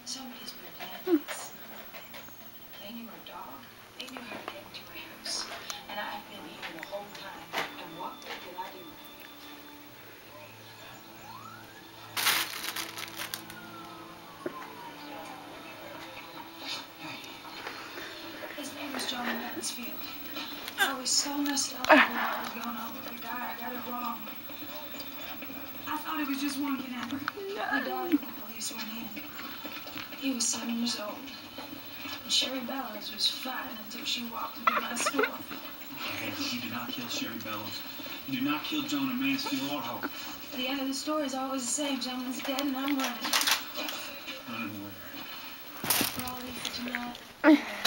Somebody's been bandits. They knew our dog. They knew how to get into our house. And I've been here the whole time. And what did I do? His name was John Mansfield. I was so messed up with what was going on with the guy. I got it wrong. I thought it was just one kidnapper. He died when the police went in. He was 7 years old. And Sherry Bellows was fine until she walked into my store. Hey, you did not kill Sherry Bellows. You did not kill Jonah Mansfield or Hope. The end of the story is always the same. Jonah's dead and I'm running. Running where? For all you to know.